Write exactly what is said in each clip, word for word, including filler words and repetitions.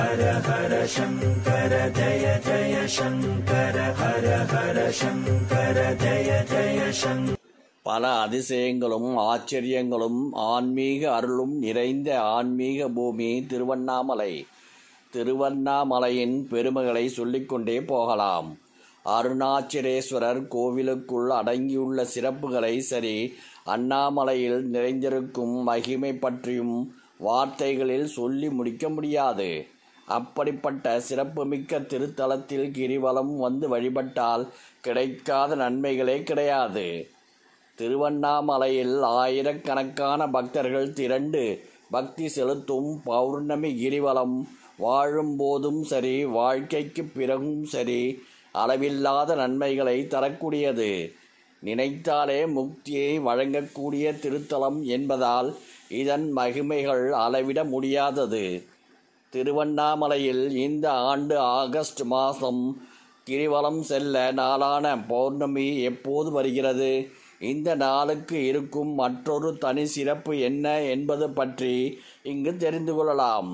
ஹர ஹர சங்கர ஜய ஜய சங்கர ஹர ஹர சங்கர ஜய ஜய சங்கர. பல அதிசயங்களும் ஆச்சரியங்களும் ஆன்மீக அருளும் நிறைந்த ஆன்மீக பூமி திருவண்ணாமலை. திருவண்ணாமலையின் பெருமைகளை சொல்லிக்கொண்டே போகலாம். அருணாச்சலேஸ்வரர் கோவிலுக்குள் அடங்கியுள்ள சிறப்புகளை சரி, அண்ணாமலையில் நிறைந்திருக்கும் மகிமை பற்றியும் வார்த்தைகளில் சொல்லி முடிக்க முடியாது. அப்படிப்பட்ட சிறப்புமிக்க திருத்தலத்தில் கிரிவலம் வந்து வழிபட்டால் கிடைக்காத நன்மைகளே கிடையாது. திருவண்ணாமலையில் ஆயிரக்கணக்கான பக்தர்கள் திரண்டு பக்தி செலுத்தும் பௌர்ணமி கிரிவலம் வாழும்போதும் சரி, வாழ்க்கைக்கு பிறகும் சரி, அளவில்லாத நன்மைகளை தரக்கூடியது. நினைத்தாலே முக்தியை வழங்கக்கூடிய திருத்தலம் என்பதால் இதன் மகிமைகள் அளவிட முடியாதது. திருவண்ணாமலையில் இந்த ஆண்டு ஆகஸ்ட் மாதம் கிரிவலம் செல்ல நாளான பௌர்ணமி எப்போது வருகிறது? இந்த நாளுக்கு இருக்கும் மற்றொரு தனி சிறப்பு என்ன என்பது பற்றி இங்கு தெரிந்து கொள்ளலாம்.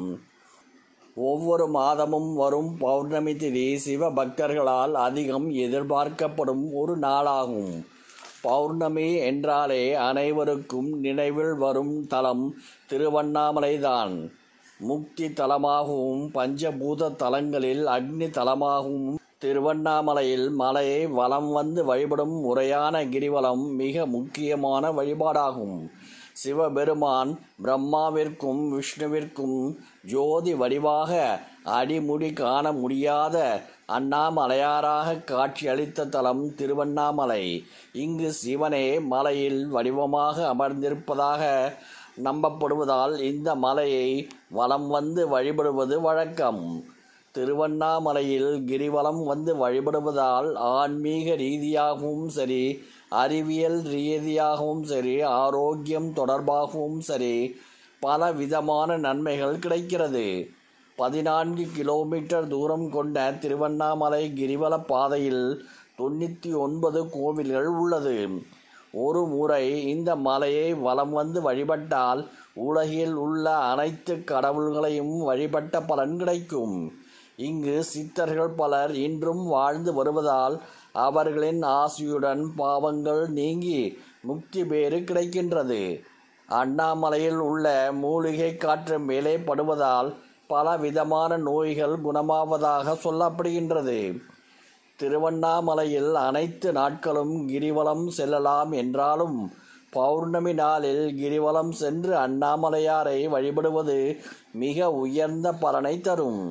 ஒவ்வொரு மாதமும் வரும் பௌர்ணமி திதி சிவ பக்தர்களால் அதிகம் எதிர்பார்க்கப்படும் ஒரு நாளாகும். பௌர்ணமி என்றாலே அனைவருக்கும் நினைவில் வரும் தலம் திருவண்ணாமலைதான். முக்தி தலமாகவும் பஞ்சபூத தலங்களில் அக்னி தலமாகவும் திருவண்ணாமலையில் மலையை வலம் வந்து வழிபடும் முறையான கிரிவலம் மிக முக்கியமான வழிபாடாகும். சிவபெருமான் பிரம்மாவிற்கும் விஷ்ணுவிற்கும் ஜோதி வடிவாக அடிமுடி காண முடியாத அண்ணாமலையாராக காட்சியளித்த தலம் திருவண்ணாமலை. இங்கு சிவனே மலையில் வடிவமாக அமர்ந்திருப்பதாக நம்பப்படுவதால் இந்த மலையை வலம் வந்து வழிபடுவது வழக்கம். திருவண்ணாமலையில் கிரிவலம் வந்து வழிபடுவதால் ஆன்மீக ரீதியாகவும் சரி, அறிவியல் ரீதியாகவும் சரி, ஆரோக்கியம் தொடர்பாகவும் சரி, பல விதமான நன்மைகள் கிடைக்கிறது. பதினான்கு கிலோமீட்டர் தூரம் கொண்ட திருவண்ணாமலை கிரிவல பாதையில் தொண்ணூற்றி ஒன்பது கோவில்கள் உள்ளது. ஒரு முறை இந்த மலையை வலம் வந்து வழிபட்டால் உலகில் உள்ள அனைத்து கடவுள்களையும் வழிபட்ட பலன் கிடைக்கும். இங்கு சித்தர்கள் பலர் இன்றும் வாழ்ந்து வருவதால் அவர்களின் ஆசியுடன் பாவங்கள் நீங்கி முக்தி பேறு கிடைக்கின்றது. அண்ணாமலையில் உள்ள மூலிகை காற்று மேலே படுவதால் பல விதமான நோய்கள் குணமாவதாக சொல்லப்படுகின்றது. திருவண்ணாமலையில் அனைத்து நாட்களும் கிரிவலம் செல்லலாம் என்றாலும் பௌர்ணமி நாளில் கிரிவலம் சென்று அண்ணாமலையாரை வழிபடுவது மிக உயர்ந்த பலனை தரும்.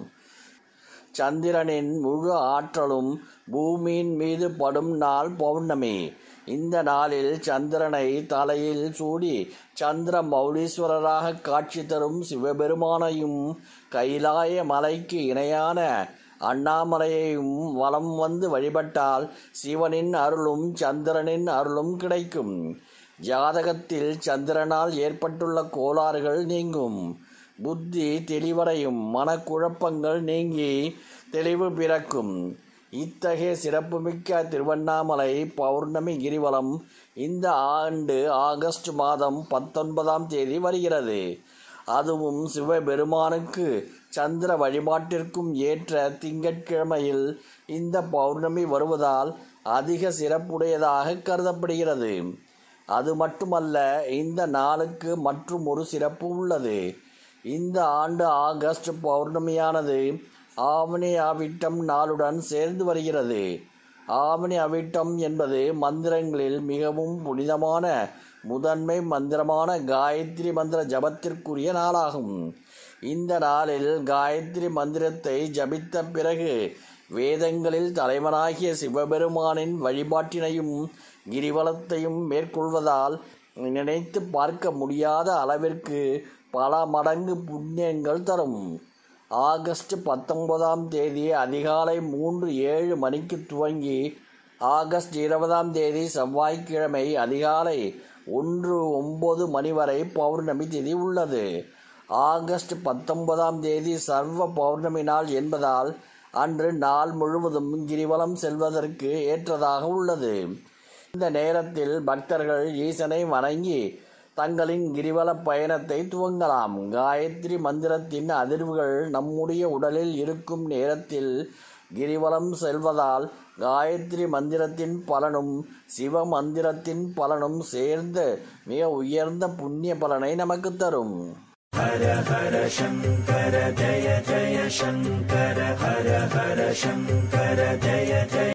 சந்திரனின் முழு ஆற்றலும் பூமியின் மீது படும் நாள் பௌர்ணமி. இந்த நாளில் சந்திரனை தலையில் சூடி சந்திர மௌலீஸ்வரராக காட்சி தரும் சிவபெருமானையும் கைலாய மலைக்கு இணையான அண்ணாமலையையும் வலம் வந்து வழிபட்டால் சிவனின் அருளும் சந்திரனின் அருளும் கிடைக்கும். ஜாதகத்தில் சந்திரனால் ஏற்பட்டுள்ள கோளாறுகள் நீங்கும், புத்தி தெளிவடையும், மனக்குழப்பங்கள் நீங்கி தெளிவு பிறக்கும். இத்தகைய சிறப்புமிக்க திருவண்ணாமலை பௌர்ணமி கிரிவலம் இந்த ஆண்டு ஆகஸ்ட் மாதம் பத்தொன்பதாம் தேதி வருகிறது. அதுவும் சிவபெருமானுக்கு சந்திர வழிபாட்டிற்கும் ஏற்ற திங்கட்கிழமையில் இந்த பௌர்ணமி வருவதால் அதிக சிறப்புடையதாக கருதப்படுகிறது. அது மட்டுமல்ல, இந்த நாளுக்கு மற்றும் ஒரு சிறப்பு உள்ளது. இந்த ஆண்டு ஆகஸ்ட் பௌர்ணமியானது ஆவணி அவிட்டம் நாளுடன் சேர்ந்து வருகிறது. ஆவணி அவிட்டம் என்பது மந்திரங்களில் மிகவும் புனிதமான முதன்மை மந்திரமான காயத்ரி மந்திர ஜபத்திற்குரிய நாளாகும். இந்த நாளில் காயத்ரி மந்திரத்தை ஜபித்த பிறகு வேதங்களில் தலைவனாகிய சிவபெருமானின் வழிபாட்டினையும் கிரிவலத்தையும் மேற்கொள்வதால் நினைத்து பார்க்க முடியாத அளவிற்கு பல மடங்கு புண்ணியங்கள் தரும். ஆகஸ்ட் பத்தொன்பதாம் தேதி அதிகாலை மூன்று ஏழு மணிக்கு துவங்கி ஆகஸ்ட் இருபதாம் தேதி செவ்வாய்க்கிழமை அதிகாலை ஒன்று ஒன்பது மணி வரை பௌர்ணமி திதி உள்ளது. ஆகஸ்ட் பத்தொன்பதாம் தேதி சர்வ பௌர்ணமி நாள் என்பதால் அன்று நாள் முழுவதும் கிரிவலம் செல்வதற்கு ஏற்றதாக உள்ளது. இந்த நேரத்தில் பக்தர்கள் ஈசனை வணங்கி தங்களின் கிரிவல பயணத்தை துவங்கலாம். காயத்ரி மந்திரத்தின் அதிர்வுகள் நம்முடைய உடலில் இருக்கும் நேரத்தில் கிரிவலம் செல்வதால் காயத்ரி மந்திரத்தின் பலனும் சிவ மந்திரத்தின் பலனும் சேர்ந்து மிக உயர்ந்த புண்ணிய பலனை நமக்கு தரும். ஹர ஹர சங்கர ஜய ஜய சங்கர ஹர ஹர சங்கர ஜய ஜய